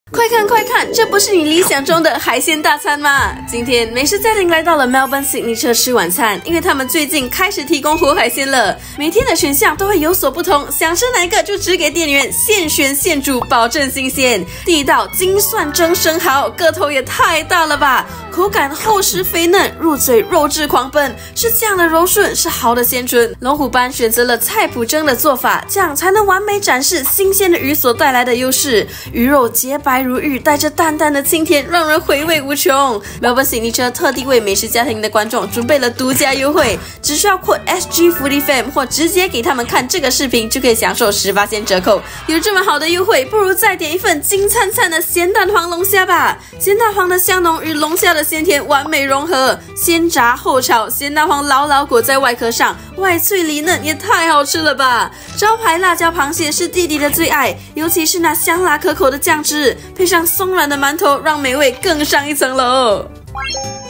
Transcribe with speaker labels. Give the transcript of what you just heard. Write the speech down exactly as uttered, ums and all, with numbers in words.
Speaker 1: 快看快看，这不是你理想中的海鲜大餐吗？今天美食家庭来到了 Melbourne Signature 吃晚餐，因为他们最近开始提供活海鲜了，每天的选项都会有所不同，想吃哪一个就只给店员现选现煮，保证新鲜。第一道金蒜蒸生蚝，个头也太大了吧，口感厚实肥嫩，入嘴肉质狂奔，是酱的柔顺，是蚝的鲜醇。龙虎斑选择了菜脯蒸的做法，这样才能完美展示新鲜的鱼所带来的优势。鱼肉洁白如玉，带着淡淡的清甜，让人回味无穷。Melbourne Signature 特地为美食家庭的观众准备了独家优惠，只需要 code S G Foodie Fam 或直接给他们看这个视频，就可以享受 百分之十 折扣。有这么好的优惠，不如再点一份金灿灿的咸蛋黄龙虾吧。咸蛋黄的香浓与龙虾的鲜甜完美融合，先炸后炒，咸蛋黄牢牢裹在外壳上，外脆里嫩，也太好吃了吧！招牌辣椒螃蟹是弟弟的最爱，尤其是那香辣可口的酱汁，配上松软的馒头，让美味更上一层楼。